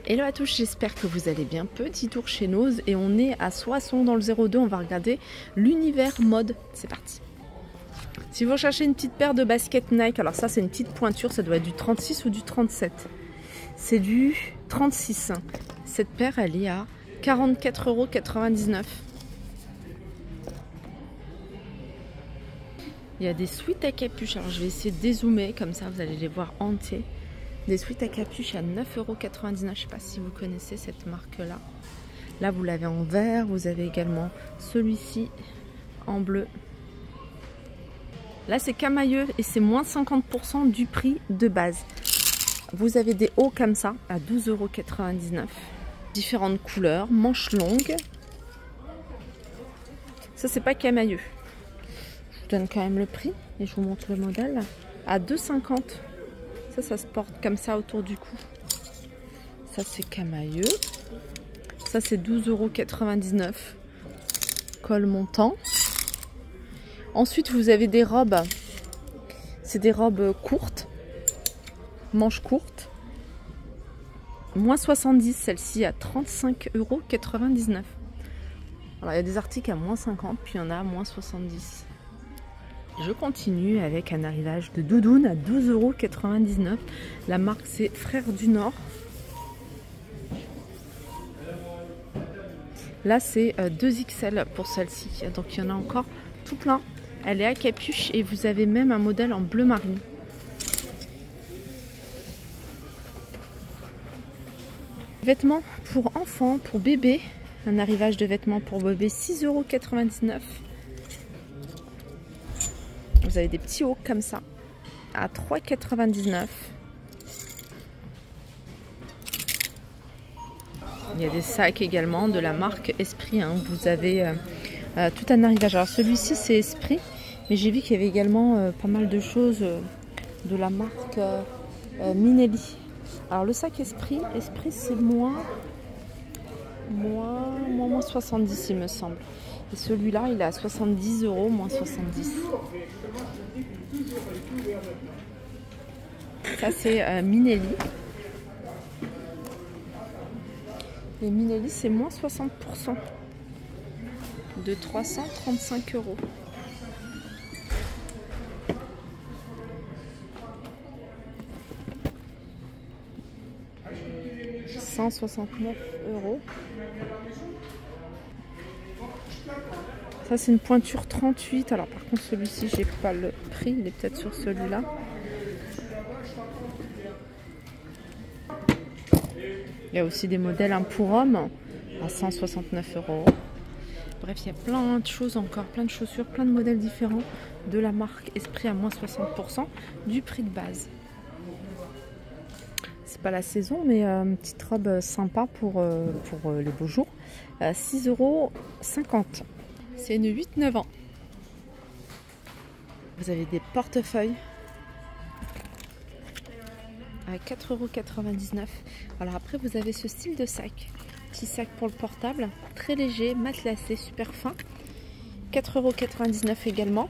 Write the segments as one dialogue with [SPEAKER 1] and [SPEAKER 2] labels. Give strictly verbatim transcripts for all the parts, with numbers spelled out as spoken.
[SPEAKER 1] Hello à tous, j'espère que vous allez bien. Petit tour chez Nose et on est à Soissons dans le zéro deux. On va regarder l'univers mode. C'est parti. Si vous recherchez une petite paire de baskets Nike, alors ça c'est une petite pointure, ça doit être du trente-six ou du trente-sept. C'est du trente-six. Cette paire elle est à quarante-quatre euros quatre-vingt-dix-neuf. Il y a des sweats à capuche, alors je vais essayer de dézoomer comme ça vous allez les voir entiers. Des sweats à capuche à neuf euros quatre-vingt-dix-neuf. Je ne sais pas si vous connaissez cette marque-là. Là, vous l'avez en vert. Vous avez également celui-ci en bleu. Là, c'est camailleux et c'est moins cinquante pour cent du prix de base. Vous avez des hauts comme ça à douze euros quatre-vingt-dix-neuf. Différentes couleurs, manches longues. Ça, c'est pas camailleux. Je vous donne quand même le prix et je vous montre le modèle. À deux euros cinquante. Ça, ça se porte comme ça autour du cou. Ça, c'est camailleux. Ça, c'est douze euros quatre-vingt-dix-neuf. Col montant. Ensuite, vous avez des robes. C'est des robes courtes. Manches courtes. Moins soixante-dix, celle-ci à trente-cinq euros quatre-vingt-dix-neuf. Alors, il y a des articles à moins cinquante, puis il y en a à moins soixante-dix. Je continue avec un arrivage de doudoune à douze euros quatre-vingt-dix-neuf. La marque c'est Frères du Nord. Là c'est deux X L pour celle-ci. Donc il y en a encore tout plein. Elle est à capuche et vous avez même un modèle en bleu marine. Vêtements pour enfants, pour bébés. Un arrivage de vêtements pour bébé six euros quatre-vingt-dix-neuf. Vous avez des petits hauts comme ça à trois euros quatre-vingt-dix-neuf. Il y a des sacs également de la marque Esprit. Hein. Vous avez euh, euh, tout un arrivage. Alors celui-ci c'est Esprit, mais j'ai vu qu'il y avait également euh, pas mal de choses euh, de la marque euh, euh, Minelli. Alors le sac Esprit, Esprit c'est moins, moins, moins, moins soixante-dix il me semble. Et celui-là, il est à soixante-dix euros, moins soixante-dix. Ça, c'est euh, Minelli. Et Minelli, c'est moins soixante pour cent. De trois cent trente-cinq euros. cent soixante-neuf euros. Ça c'est une pointure trente-huit. Alors par contre celui-ci j'ai pas le prix. Il est peut-être sur celui-là. Il y a aussi des modèles hein, pour hommes à cent soixante-neuf euros. Bref il y a plein de choses encore. Plein de chaussures, plein de modèles différents. De la marque Esprit à moins soixante pour cent du prix de base. C'est pas la saison mais euh, une petite robe sympa pour, euh, pour euh, les beaux jours. Euh, six euros cinquante. C'est une huit neuf ans. Vous avez des portefeuilles à quatre euros quatre-vingt-dix-neuf. Alors après vous avez ce style de sac. Petit sac pour le portable, très léger, matelassé, super fin. quatre euros quatre-vingt-dix-neuf également.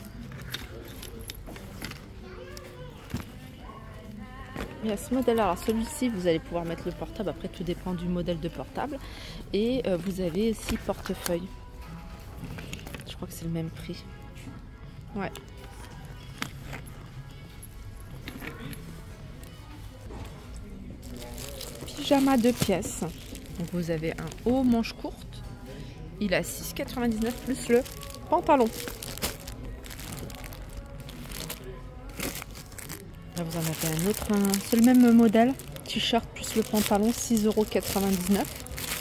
[SPEAKER 1] Il y a ce modèle, alors celui-ci vous allez pouvoir mettre le portable, après tout dépend du modèle de portable. Et euh, vous avez aussi portefeuille. Je crois que c'est le même prix. Ouais. Pyjama deux pièces. Donc vous avez un haut manche courte. Il a six euros quatre-vingt-dix-neuf plus le pantalon. Là vous en avez un autre. C'est le même modèle. T-shirt plus le pantalon, six euros quatre-vingt-dix-neuf.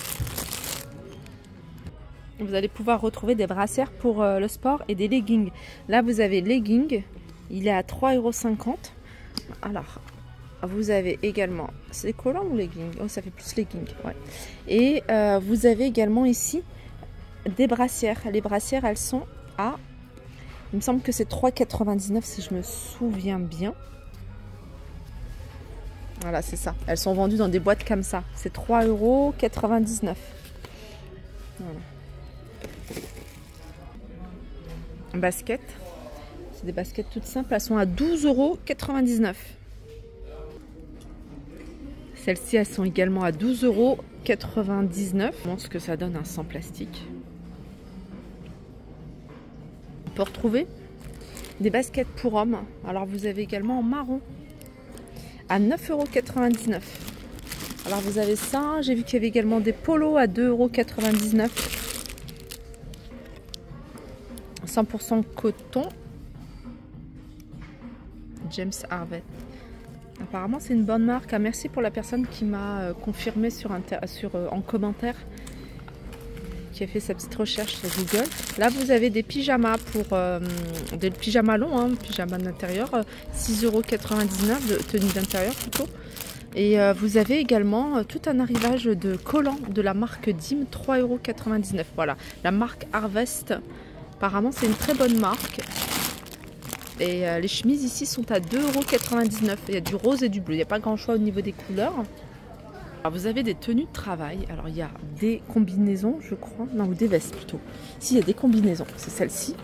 [SPEAKER 1] Vous allez pouvoir retrouver des brassières pour euh, le sport et des leggings. Là, vous avez leggings. Il est à trois euros cinquante. Alors, vous avez également... C'est collant ou leggings? Oh, ça fait plus leggings. Ouais. Et euh, vous avez également ici des brassières. Les brassières, elles sont à... Il me semble que c'est trois euros quatre-vingt-dix-neuf si je me souviens bien. Voilà, c'est ça. Elles sont vendues dans des boîtes comme ça. C'est trois euros quatre-vingt-dix-neuf. Voilà. Baskets, c'est des baskets toutes simples, elles sont à douze euros quatre-vingt-dix-neuf. Celles-ci, elles sont également à douze euros quatre-vingt-dix-neuf. Je montre ce que ça donne un sans plastique. On peut retrouver des baskets pour hommes. Alors vous avez également en marron à neuf euros quatre-vingt-dix-neuf. Alors vous avez ça. J'ai vu qu'il y avait également des polos à deux euros quatre-vingt-dix-neuf. cent pour cent coton. James Harvey. Apparemment c'est une bonne marque. Ah, merci pour la personne qui m'a euh, confirmé sur, inter sur euh, en commentaire, qui a fait sa petite recherche sur Google. Là vous avez des pyjamas pour euh, des pyjamas longs, hein, pyjamas d'intérieur, euh, six euros quatre-vingt-dix-neuf, de tenue d'intérieur plutôt. Et euh, vous avez également euh, tout un arrivage de collants de la marque Dim, trois euros quatre-vingt-dix-neuf. Voilà, la marque Harvest. Apparemment c'est une très bonne marque. Et euh, les chemises ici sont à deux euros quatre-vingt-dix-neuf. Il y a du rose et du bleu. Il n'y a pas grand choix au niveau des couleurs. Alors vous avez des tenues de travail. Alors il y a des combinaisons, je crois. Non, ou des vestes plutôt. Si, il y a des combinaisons. C'est celle-ci.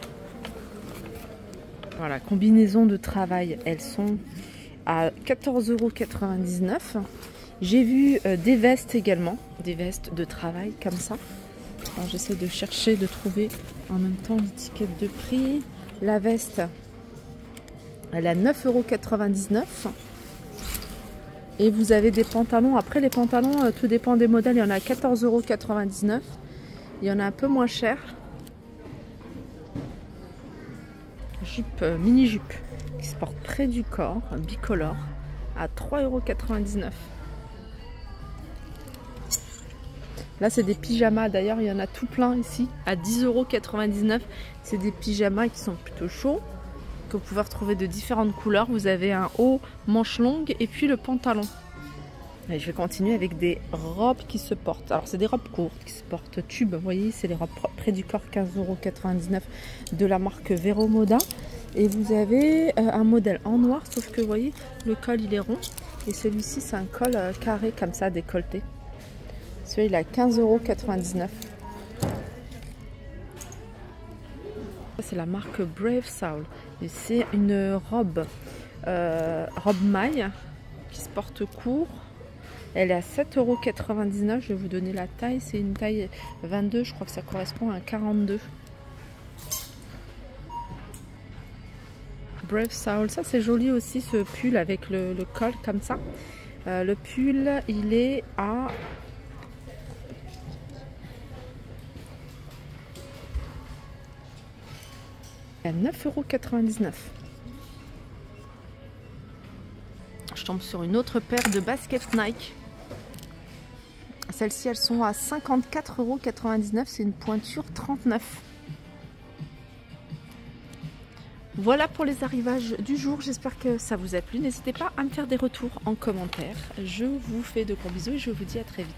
[SPEAKER 1] Voilà, combinaisons de travail. Elles sont à quatorze euros quatre-vingt-dix-neuf. J'ai vu euh, des vestes également. Des vestes de travail comme ça. Alors j'essaie de chercher, de trouver en même temps l'étiquette de prix. La veste, elle est à neuf euros quatre-vingt-dix-neuf. Et vous avez des pantalons. Après les pantalons, euh, tout dépend des modèles. Il y en a à quatorze euros quatre-vingt-dix-neuf. Il y en a un peu moins cher. Jupe, euh, mini jupe qui se porte près du corps, bicolore, à trois euros quatre-vingt-dix-neuf. Là c'est des pyjamas. D'ailleurs il y en a tout plein ici à dix euros quatre-vingt-dix-neuf. C'est des pyjamas qui sont plutôt chauds, que vous pouvez retrouver de différentes couleurs. Vous avez un haut manche longue et puis le pantalon. Et je vais continuer avec des robes qui se portent. Alors c'est des robes courtes qui se portent tube. Vous voyez, c'est les robes près du corps, quinze euros quatre-vingt-dix-neuf de la marque Vero Moda. Et vous avez euh, un modèle en noir, sauf que vous voyez, le col il est rond. Et celui-ci c'est un col euh, carré comme ça, décolleté. Celui-là il est à quinze euros quatre-vingt-dix-neuf. C'est la marque Brave Soul. Et c'est une robe, euh, robe maille qui se porte court. Elle est à sept euros quatre-vingt-dix-neuf. Je vais vous donner la taille. C'est une taille vingt-deux. Je crois que ça correspond à un quarante-deux. Brave Soul. Ça, c'est joli aussi, ce pull avec le, le col comme ça. Euh, le pull, il est à... à neuf euros quatre-vingt-dix-neuf. Je tombe sur une autre paire de baskets Nike. Celles-ci, elles sont à cinquante-quatre euros quatre-vingt-dix-neuf. C'est une pointure trente-neuf. Voilà pour les arrivages du jour. J'espère que ça vous a plu. N'hésitez pas à me faire des retours en commentaire. Je vous fais de gros bisous et je vous dis à très vite.